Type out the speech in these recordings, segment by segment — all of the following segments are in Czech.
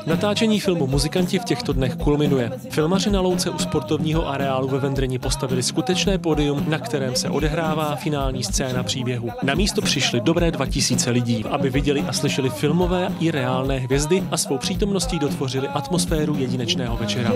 Natáčení filmu Muzikanti v těchto dnech kulminuje. Filmaři na louce u sportovního areálu ve Vendrini postavili skutečné pódium, na kterém se odehrává finální scéna příběhu. Na místo přišli dobré 2000 lidí, aby viděli a slyšeli filmové i reálné hvězdy a svou přítomností dotvořili atmosféru jedinečného večera.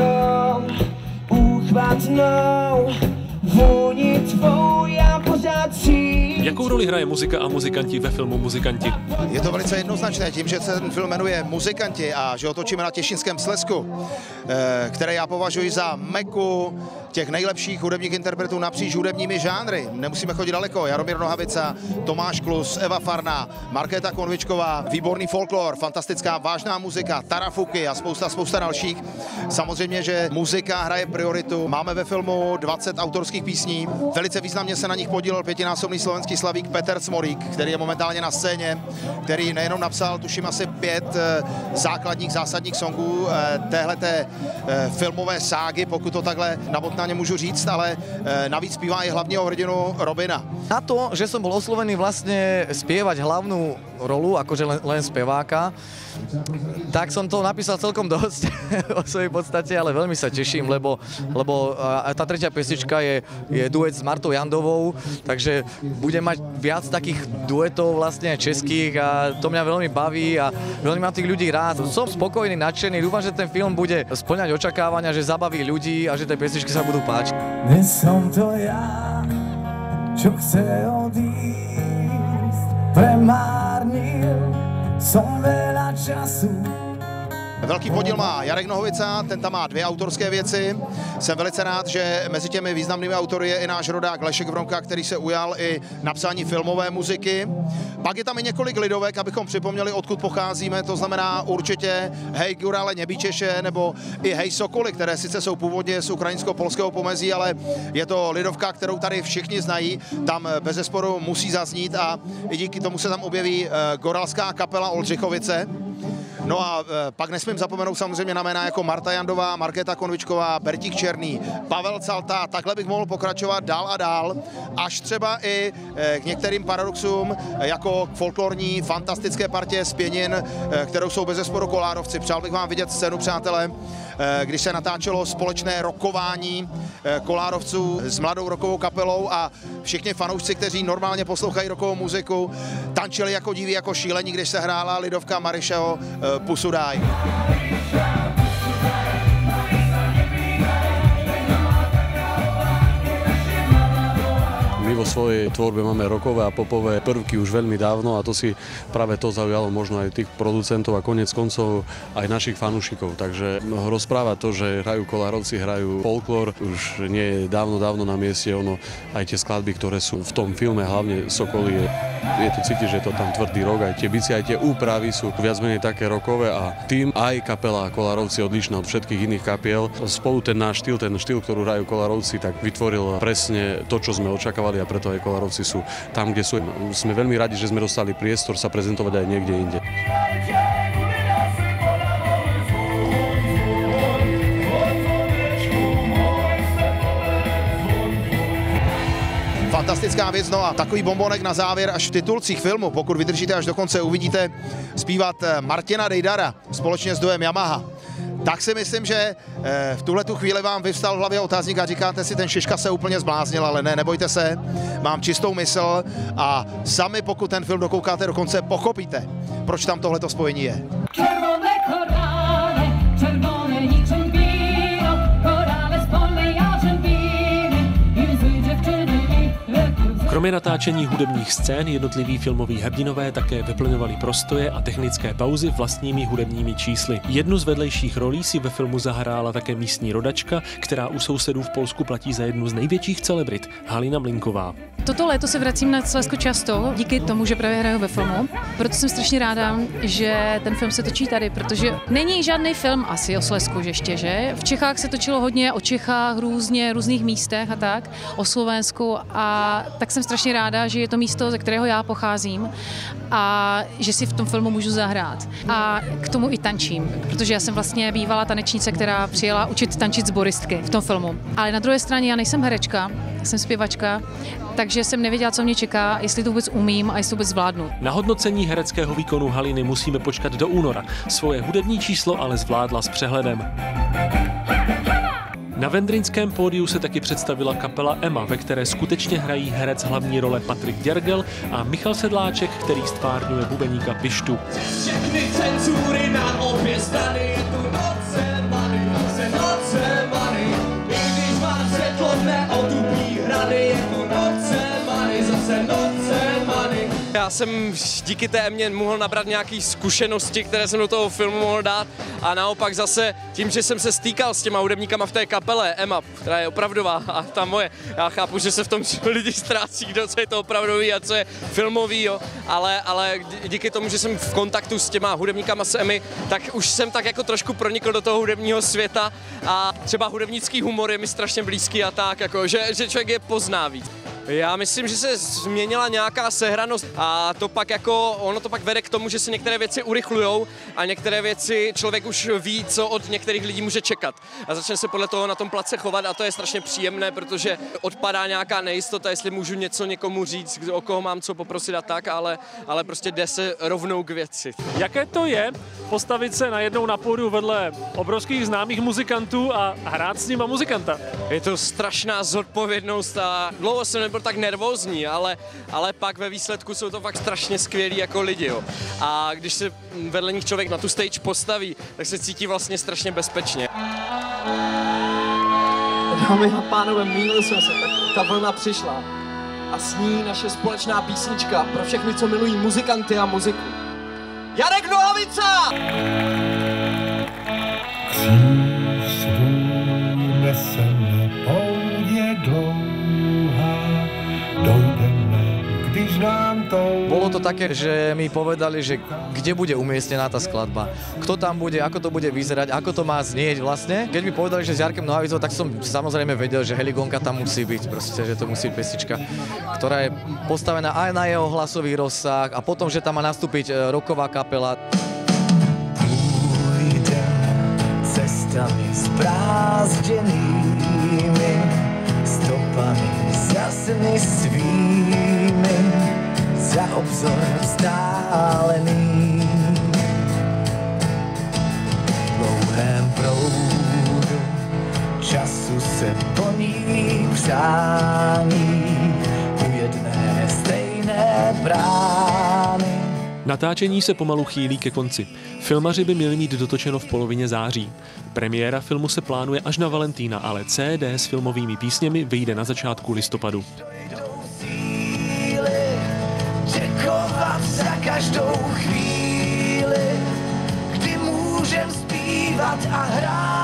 Jakou roli hraje muzika a muzikanti ve filmu Muzikanti? Je to velice jednoznačné tím, že se ten film jmenuje Muzikanti a že ho točíme na Těšínském Slezsku, které já považuji za meku těch nejlepších hudebních interpretů napříč hudebními žánry. Nemusíme chodit daleko. Jaromír Nohavica, Tomáš Klus, Eva Farná, Markéta Konvičková, výborný folklor, fantastická vážná muzika, Tarafuky a spousta dalších. Samozřejmě, že muzika hraje prioritu. Máme ve filmu 20 autorských písní. Velice významně se na nich podílel pětinásobný slovenský slavík Petr Cmorík, který je momentálně na scéně, který nejenom napsal, tuším, asi 5 základních zásadních songů téhleté filmové ságy, pokud to takhle nabotnáně můžu říct, ale navíc zpívá i hlavního hrdinu Robina. Na to, že som bol oslovený vlastne spievať hlavnú rolu, akože len speváka, tak som to napísal celkom dosť o svojej podstate, ale veľmi sa teším, lebo tá tretia pesnička je duet s Martou Jandovou, takže budem mať viac takých duetov vlastne českých a to mňa veľmi baví a veľmi mám tých ľudí rád. Som spokojný, nadšený, dúfam, že ten film bude spĺňať očakávania, že zabaví ľudí a že tie pesničky sa budú páčiť. Dnes som to ja, čo chce odísť, premárnil som veľa času. Velký podíl má Jarek Nohavica, ten tam má 2 autorské věci. Jsem velice rád, že mezi těmi významnými autory je i náš rodák Lešek Vronka, který se ujal i napsání filmové muziky. Pak je tam i několik lidovek, abychom připomněli, odkud pocházíme, to znamená určitě Hej Gurale Nebíčeše nebo i Hej Sokoly, které sice jsou původně z ukrajinsko-polského pomezí, ale je to lidovka, kterou tady všichni znají, tam bezesporu musí zaznít a i díky tomu se tam objeví goralská kapela Oldřichovice. No a pak nesmím zapomenout samozřejmě na jména jako Marta Jandová, Markéta Konvičková, Bertík Černý, Pavel Calta, takhle bych mohl pokračovat dál a dál, až třeba i k některým paradoxům, jako k folklorní fantastické partě z Pěnin, kterou jsou bezesporu Kolárovci. Přál bych vám vidět scénu, přátelé, když se natáčelo společné rockování Kolárovců s mladou rockovou kapelou a všichni fanoušci, kteří normálně poslouchají rockovou muziku, tančili jako diví, jako šílení, když se hrála lidovka Marišeho Pusu daj. My vo svojej tvorbe máme rockové a popové prvky už veľmi dávno a to si práve to zaujalo možno aj tých producentov a koniec koncov aj našich fanúšikov. Takže rozprávať to, že hrajú Kolárovci, hrajú folklor, už nie je dávno na mieste. Ono, aj tie skladby, ktoré sú v tom filme, hlavne Sokoly, je to cítiť, že je to tam tvrdý rock, aj tie bicie, aj tie úpravy sú viac menej také rockové a tým aj kapela Kolárovci odlišná od všetkých iných kapiel. Spolu ten náš štýl, ktorú hrajú Kolárovci, tak vytvoril presne to, čo sme očakávali a preto aj Kolárovci sú tam, kde sú. Sme veľmi radi, že sme dostali priestor sa prezentovať aj niekde inde. Fantastická věc, no a takový bombonek na závěr až v titulcích filmu, pokud vydržíte až do konce, uvidíte zpívat Martina Dejdara společně s duem Yamaha. Tak si myslím, že v tuhletu chvíli vám vyvstal v hlavě otázník a říkáte si, ten Šiška se úplně zbláznil, ale ne, nebojte se, mám čistou mysl a sami, pokud ten film dokoukáte do konce, pochopíte, proč tam tohleto spojení je. Czerwone korale, czerwone niczym wino, korale z polnej Argentyny, łzy dziewczyny i leków. Kromě natáčení hudebních scén jednotliví filmoví hrdinové také vyplňovali prostoje a technické pauzy vlastními hudebními čísly. Jednu z vedlejších rolí si ve filmu zahrála také místní rodačka, která u sousedů v Polsku platí za jednu z největších celebrit, Halina Mlinková. Toto léto se vracím na Slezsko často, díky tomu, že právě hraju ve filmu. Proto jsem strašně ráda, že ten film se točí tady, protože není žádný film asi o Slezsku ještě, že? V Čechách se točilo hodně o Čechách, různých místech a tak, o Slovensku a tak jsem strašně ráda, že je to místo, ze kterého já pocházím a že si v tom filmu můžu zahrát. A k tomu i tančím, protože já jsem vlastně bývalá tanečnice, která přijela učit tančit sboristky v tom filmu. Ale na druhé straně já nejsem herečka, jsem zpěvačka, takže jsem nevěděla, co mě čeká, jestli to vůbec umím a jestli to vůbec zvládnu. Na hodnocení hereckého výkonu Haliny musíme počkat do února. Svoje hudební číslo ale zvládla s přehledem. Na vendrýnském pódiu se taky představila kapela Emma, ve které skutečně hrají herec hlavní role Patrik Děrgel a Michal Sedláček, který stvárňuje bubeníka Pištu. Všechny cenzury na obě strany, tu noce many, i když má světlo neotupí hrany, je tu noce many, zase noce many. Já jsem díky té Emě mohl nabrat nějaké zkušenosti, které jsem do toho filmu mohl dát a naopak zase tím, že jsem se stýkal s těma hudebníkama v té kapele Emma, která je opravdová a ta moje, já chápu, že se v tom lidi ztrácí, kdo co je to opravdový a co je filmový, jo, ale díky tomu, že jsem v kontaktu s těma hudebníkama s Emmy, tak už jsem tak jako trošku pronikl do toho hudebního světa a třeba hudebnický humor je mi strašně blízký a tak, jako, že člověk je pozná víc. Já myslím, že se změnila nějaká sehranost a to pak jako, ono to pak vede k tomu, že se některé věci urychlujou a některé věci člověk už ví, co od některých lidí může čekat. A začne se podle toho na tom place chovat a to je strašně příjemné, protože odpadá nějaká nejistota, jestli můžu něco někomu říct, o koho mám co poprosit a tak, ale prostě jde se rovnou k věci. Jaké to je postavit se najednou na pódiu vedle obrovských známých muzikantů a hrát s nima muzikanta? Je to strašná zodpovědnost a dlouho jsem nebyl tak nervózní, ale pak ve výsledku jsou to fakt strašně skvělí jako lidi, jo. A když se vedle nich člověk na tu stage postaví, tak se cítí vlastně strašně bezpečně. Dámy a pánové, mýlil jsem se, tak ta vlna přišla. A s ní naše společná písnička pro všechny, co milují muzikanty a muziku. Jarek Nohavica! Neseme poudě dlouhá, dojdeme, když nám to... Bolo to také, že mi povedali, že kde bude umiestnená tá skladba, kto tam bude, ako to bude vyzerať, ako to má znieť vlastne. Keď mi povedali, že s Jarkem Nohavicou, tak som samozrejme vedel, že Heligonka tam musí byť, proste, že to musí byť pesnička, ktorá je postavená aj na jeho hlasový rozsah a potom, že tam má nastúpiť rocková kapela. Cestami zbrázděnými, stopami za sny svými, za obzor vzdálený. V dlouhém proudu času se plní přání u jedné stejné brány. Natáčení se pomalu chýlí ke konci. Filmaři by měli mít dotočeno v polovině září. Premiéra filmu se plánuje až na Valentína, ale CD s filmovými písněmi vyjde na začátku listopadu. Děkovat za každou chvíli, kdy můžem zpívat a hrát.